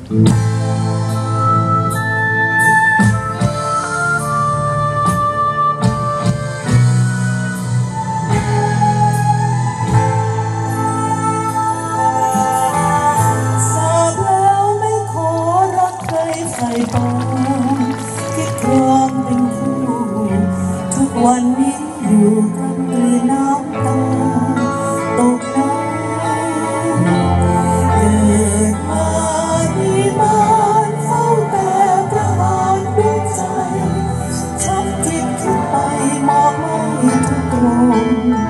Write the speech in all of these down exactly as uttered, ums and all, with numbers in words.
วันนี้อยู่กลางคืนน้ำตาตกในเกิดมาดีบ้านเฝ้าแต่ประหารด้วยใจชักคิดคิดไปมองไม่ทุกตรง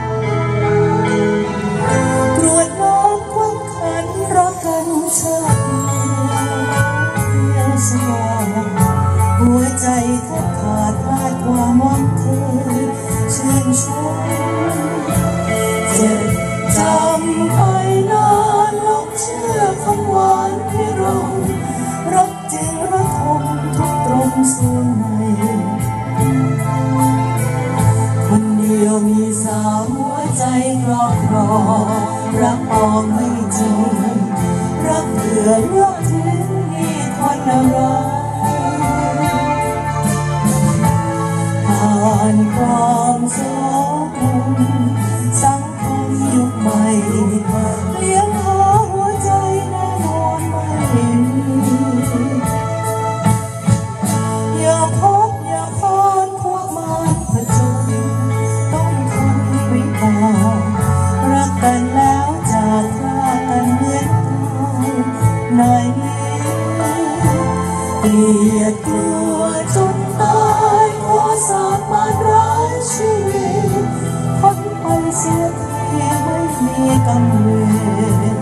กรวดน้ำความขันรักกันชาติเดียวสว่างหัวใจแทบขาดพลาดความหวังเธอชื่นชมเจ็บจำไปนานหลงเชื่อคำหวานพิรมรักจริงรักคมทุกตรงส่วนในคนเดียวมีสาวหัวใจครอบครองรักปองไม่จริงรักเพื่อเลือกทิ้งมีคนอะไรผ่านความโศกสังคมยุคใหม่เลี้ยงหาหัวใจแน่นอนไม่มีอย่าพบอย่าพานพวกมันผจญต้องทนวิบากรักกันแล้วจากพรากกันเหมือนในเกลียดกลัวจนตายขอสาบานร้ายชีวิตพ้นไปเสียทีไม่มีกำเนิด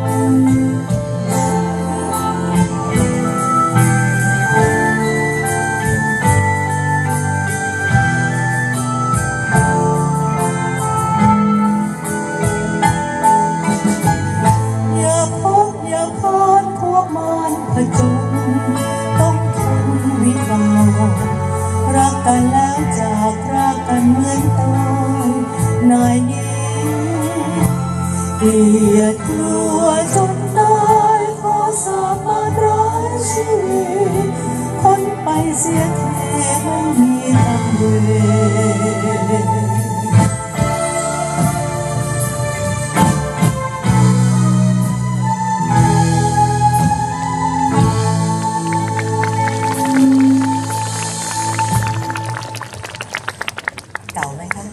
อย่าพบอย่าพานพวกมันผจญต้องทนวิบากรักกันแล้วจากรักกันเหมือนตายนายนี้เกลียดกลัวจนตายขอสาบานร้ายชีวิตคนไปเสียทีไม่มีทางเดินเก่าไหมคะ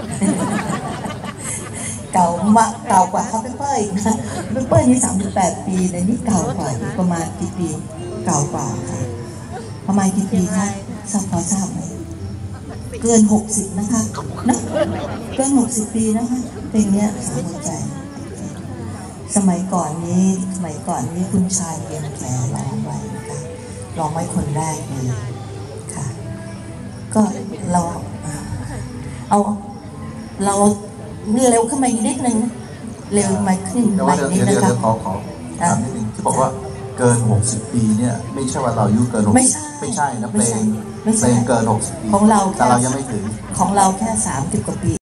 เก่ามากเก่ากว่าเขาเป้ยค่ะเป้ยนี่สามสิบแปดปีแต่นี่เก่ากว่าประมาณกี่ปีเก่ากว่าค่ะประมาณกี่ปีคะทราบพอทราบไหมเกินหกสิบนะคะนะเกินหกสิบปีนะคะเพลงนี้สาวหัวใจสมัยก่อนนี้สมัยก่อนนี้คุณชายเรียนแขร้องไว้ค่ะร้องไว้คนแรกเลยค่ะก็เราเอาเราเร็วขึ้นมาอีกนิดนึงเร็วมาขึ้นมาอีกนิดนึงครับขอขอถามนิดนึงที่บอกว่าเกินหกสิบปีเนี่ยไม่ใช่ว่าเราอายุเกินหกสิบไม่ใช่นะเพลงเพลงเกินหกสิบปีของเราแต่เรายังไม่ถึงของเราแค่สามสิบกว่าปี